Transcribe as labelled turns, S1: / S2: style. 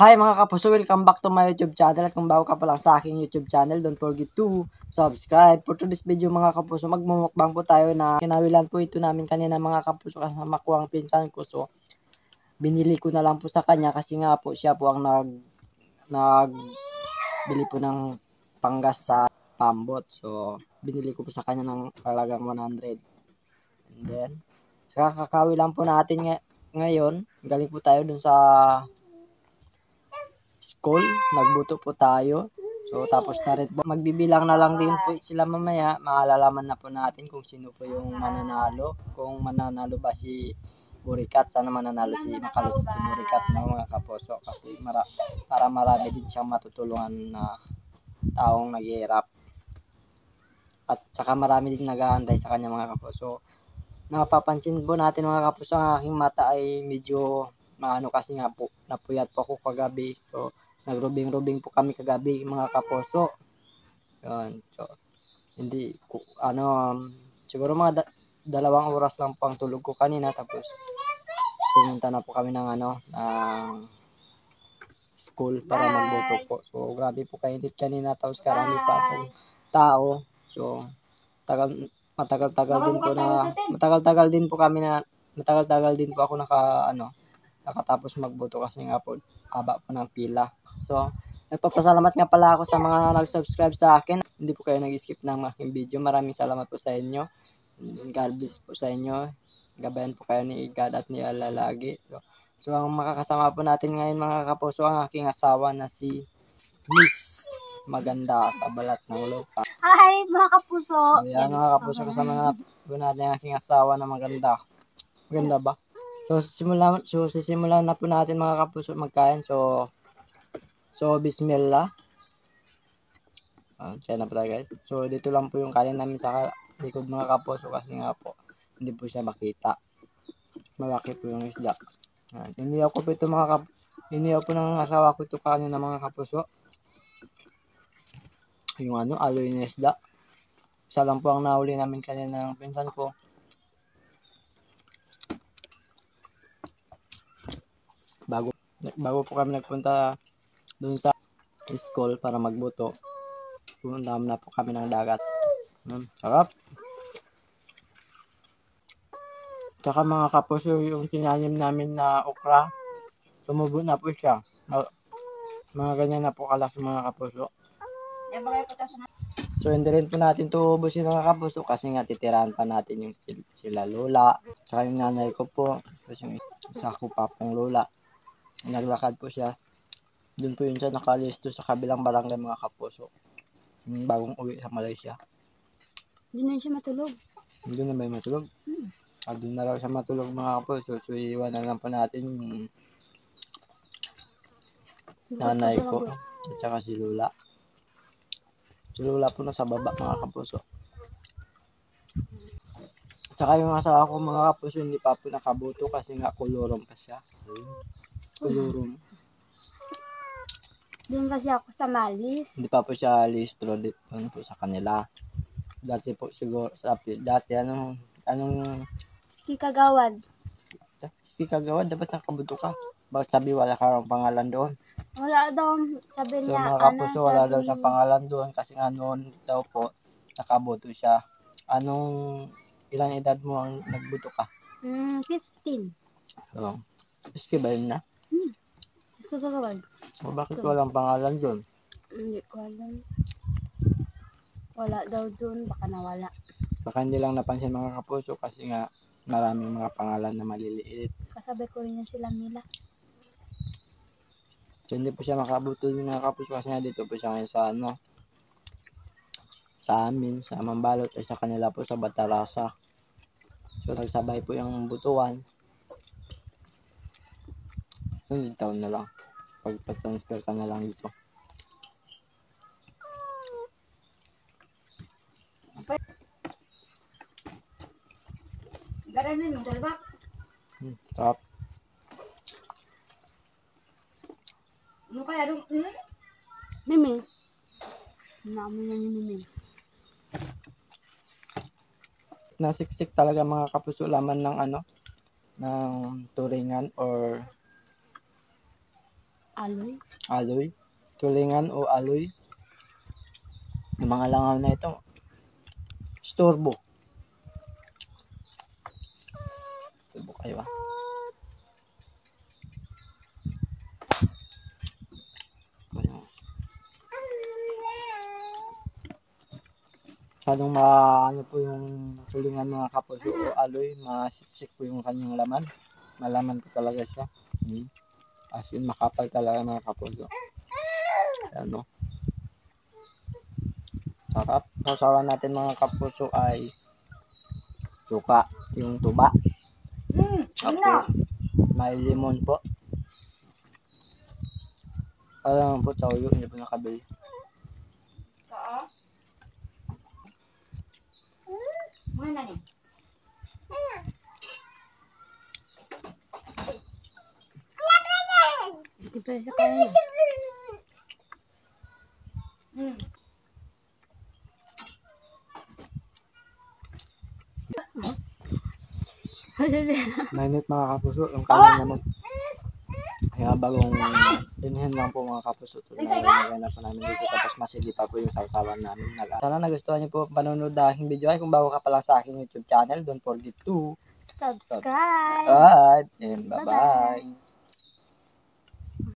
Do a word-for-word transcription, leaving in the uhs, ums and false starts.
S1: Hi mga kapuso, welcome back to my YouTube channel. At kung bago ka pa lang sa aking YouTube channel, don't forget to subscribe. For today's video mga kapuso, magmumukbang po tayo na kinawilan po ito namin kanina mga kapuso kasama ko ang pinsan ko. So, binili ko na lang po sa kanya kasi nga po siya po ang nag, nag bili po ng panggas sa pambot. So, binili ko po sa kanya ng halagang one hundred. And then, so kakawi lang po natin ng ngayon. Galing po tayo dun sa school, nagbuto po tayo. So tapos na rin po, magbibilang na lang din po sila mamaya. Maalalaman na po natin kung sino po yung mananalo. Kung mananalo ba si Burikat, sana mananalo si makalusot si Burikat na mga kapuso. Kasi mara, para marami din siyang matutulungan na taong naghihirap. At saka marami din nag-aantay sa kanya mga kapuso. Napapansin po natin mga kapuso, ang aking mata ay medyo maano kasi nga po, napuyat po ako kagabi. So, nagrubing-rubing po kami kagabi mga kapuso. Yun. So, hindi, ano, siguro mga da dalawang oras lang po ang tulog ko kanina. Tapos, pumunta na po kami ng ano, ng school para magboto po. So, grabe po kainit kanina. Tapos, karami pa pong tao. So, tagal, matagal-tagal din po na, matagal-tagal din po kami na, matagal-tagal din po ako naka, ano, nakatapos magboto kasi nga po haba po ng pila. So, nagpapasalamat nga pala ako sa mga nag-subscribe sa akin. Hindi po kayo nag-skip ng aking video. Maraming salamat po sa inyo. God bless po sa inyo. Gabayan po kayo ni God at ni Allah lagi. So, so ang makakasama po natin ngayon mga kapuso, ang aking asawa na si Miss Maganda sa balat ng lupa.
S2: Hi mga kapuso.
S1: Ayan mga kapuso, kasama na po natin ang aking asawa na maganda. Maganda ba? So, simulan, so, sisimulan na po natin mga kapuso magkain. So, so, bismillah. Ah, kaya na po tayo guys. So, dito lang po yung kanin namin sa likod mga kapuso kasi nga po, hindi po siya makita. Malaki po yung isda. Ah, iniyaw ko po ito mga kapuso. Iniyaw po ng asawa ko ito kanin na mga kapuso. Yung ano, aloy na isda. Isa lang po ang nahuli namin kanina ng pinsan ko. Bago, bago po kami nagpunta doon sa school para magbuto, pumunta na po kami ng dagat. Hmm, sarap. Saka mga kapuso, yung tinanim namin na okra, tumubo na po siya. Mga ganyan na po kalas mga kapuso. So hindi rin po natin to ubusin mga kapuso kasi nga titirahan pa natin yung sila lola. Saka yung nanay ko po, kasi yung isa ko pa pong lola. Naglakad po siya. Doon po yun siya nakalisto sa kabilang barangay mga kapuso. Yung bagong uwi sa Malaysia.
S2: Doon na siya matulog.
S1: Doon na ba yung matulog? Hmm. Ah, doon na raw siya matulog mga kapuso. So iwan na lang po natin yung nanay ko at saka si lola. Si lola po nasa baba mga kapuso. Tsaka yung asawa ko mga kapuso hindi pa po nakabuto kasi nga kulurum pa siya. Kulurum.
S2: Doon kasi ako sa Malis.
S1: Hindi pa po siya listro dito po sa kanila. Dati po siguro sa dati anong anong
S2: Ski Kagawad.
S1: Ski Kagawad dapat nakabuto ka. Bakit sabi wala ka ng pangalan doon?
S2: Wala daw sabi
S1: So
S2: niya.
S1: mga kapuso
S2: ano,
S1: wala
S2: sabi...
S1: daw siyang pangalan doon kasi nga noon daw po nakabuto siya. Anong ilang edad mo ang nagbuto ka?
S2: Mm, fifteen.
S1: So, Ski ba yun na?
S2: Hmm. Ski Kagawad.
S1: O bakit walang pangalan doon?
S2: Hindi ko alam. Wala daw doon, baka nawala.
S1: Baka hindi lang napansin mga kapuso kasi nga maraming mga pangalan na maliliit.
S2: Kasabay ko rin yan sila Mila.
S1: So hindi po siya makabuto din mga kapuso kasi nga dito po siya ngayon sa ano, sa amin, sa Mambalot at sa kanila po sa Batarasa. So nagsabay po yung butuan. So hindi taon na lang. Pagpa-transfer ka na lang dito.
S2: Garanin mo, dalbak?
S1: Hmm, top.
S2: Ano kaya doon? Hmm? Mimi. Namin na ni Mimi.
S1: Nasiksik talaga mga kapuso laman ng ano, ng turingan or
S2: Aloy.
S1: Aloy. Tulingan o aloy. Yung mga langaw na ito. Storbo. Storbo kayo ah. Masyadong ma ano po yung tulingan mga kapuso o aloy, masiksik po yung kanyang laman. Malaman po talaga siya. Hmm. As in makapal talaga mga kapuso. Ano? Sarap. Sausawan natin mga kapuso ay suka, yung tuba.
S2: Hmm,
S1: Tapos may limon po. Alam po toyo, hindi po nakabili.
S2: Oo. Mana nih? Di pa sa kanya. Hmm.
S1: Mainit mga kapuso, yung kanin naman. Kaya bagong inhen lang po mga kapuso. Nalagay na po namin dito. Tapos masili pa po yung sausawan namin. Sana nagustuhan niyo po ang panonood na aking video. Ay kung bago ka pa lang sa aking YouTube channel, don't forget to
S2: Subscribe.
S1: subscribe and bye-bye.